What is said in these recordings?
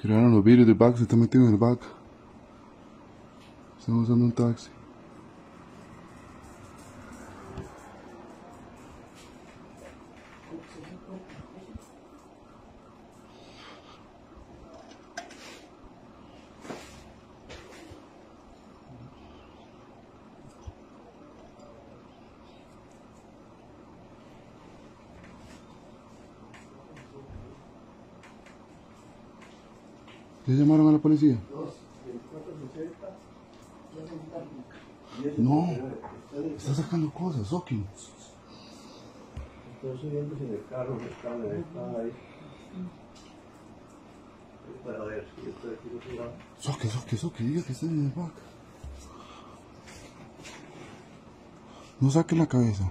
Tiraron los vidrios del back, se está metiendo en el back. Estamos usando un taxi. ¿Ya llamaron a la policía? No, está sacando cosas, Oki. Estoy subiendo sin el carro, está ahí. Para ver si estoy aquí. Soki, diga que está en el back. No saque la cabeza.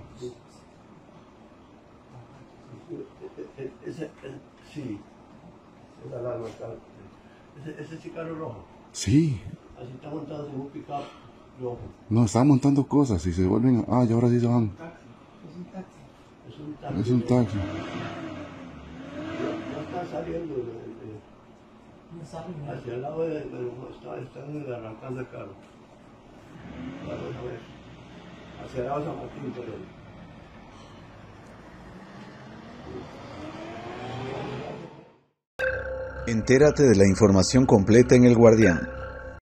Sí, esa alarma está. Ese chicarro rojo. Sí. Así está montado en un pick-up rojo. No, están montando cosas y se vuelven. Ah, y ahora sí se van. Es un taxi. Es un taxi. Ya está saliendo hacia el lado están arrancando el carro. Vamos a ver. Hacia el lado de San Martín, por ahí. Entérate de la información completa en El Guardián.